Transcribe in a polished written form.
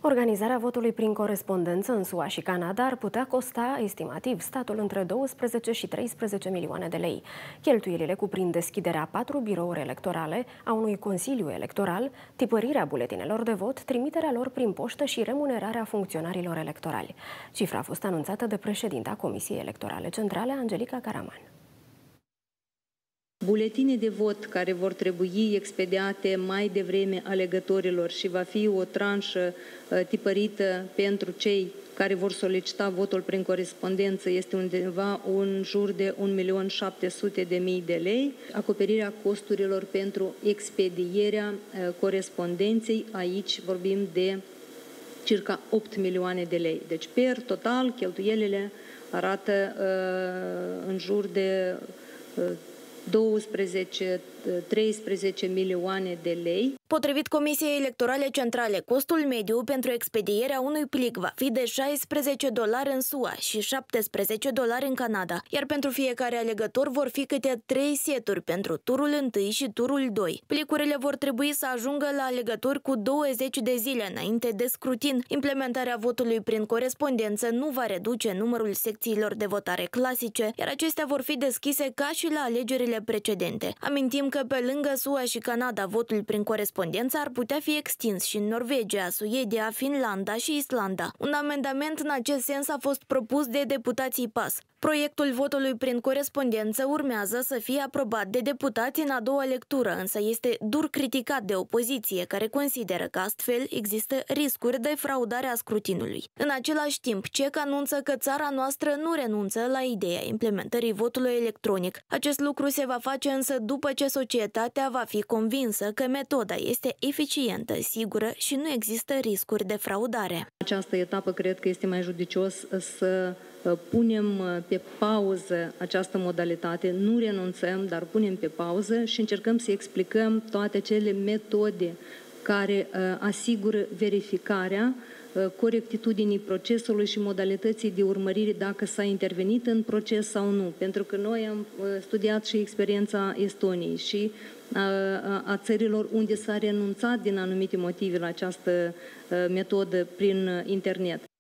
Organizarea votului prin corespondență în SUA și Canada ar putea costa, estimativ, statul între 12 și 13 milioane de lei. Cheltuielile cuprind deschiderea 4 birouri electorale, a unui consiliu electoral, tipărirea buletinelor de vot, trimiterea lor prin poștă și remunerarea funcționarilor electorali. Cifra a fost anunțată de președinta Comisiei Electorale Centrale, Angelica Caraman. Buletine de vot care vor trebui expediate mai devreme alegătorilor și va fi o tranșă tipărită pentru cei care vor solicita votul prin corespondență este undeva în jur de 1.700.000 de lei. Acoperirea costurilor pentru expedierea corespondenței, aici vorbim de circa 8 milioane de lei. Deci, per total, cheltuielile arată în jur de 12-13 milioane de lei. Potrivit Comisiei Electorale Centrale, costul mediu pentru expedierea unui plic va fi de $16 în SUA și $17 în Canada, iar pentru fiecare alegător vor fi câte 3 seturi pentru turul 1 și turul 2. Plicurile vor trebui să ajungă la alegători cu 20 de zile înainte de scrutin. Implementarea votului prin corespondență nu va reduce numărul secțiilor de votare clasice, iar acestea vor fi deschise ca și la alegerile precedente. Amintim că pe lângă SUA și Canada, votul prin corespondență ar putea fi extins și în Norvegia, Suedia, Finlanda și Islanda. Un amendament în acest sens a fost propus de deputații PAS. Proiectul votului prin corespondență urmează să fie aprobat de deputați în a doua lectură, însă este dur criticat de opoziție, care consideră că astfel există riscuri de fraudare a scrutinului. În același timp, CEC anunță că țara noastră nu renunță la ideea implementării votului electronic. Acest lucru se va face însă după ce societatea va fi convinsă că metoda este eficientă, sigură și nu există riscuri de fraudare. Această etapă cred că este mai judicios să punem pe pauză această modalitate, nu renunțăm, dar punem pe pauză și încercăm să explicăm toate acele metode care asigură verificarea corectitudinii procesului și modalității de urmărire dacă s-a intervenit în proces sau nu. Pentru că noi am studiat și experiența Estoniei și a țărilor unde s-a renunțat din anumite motive la această metodă prin internet.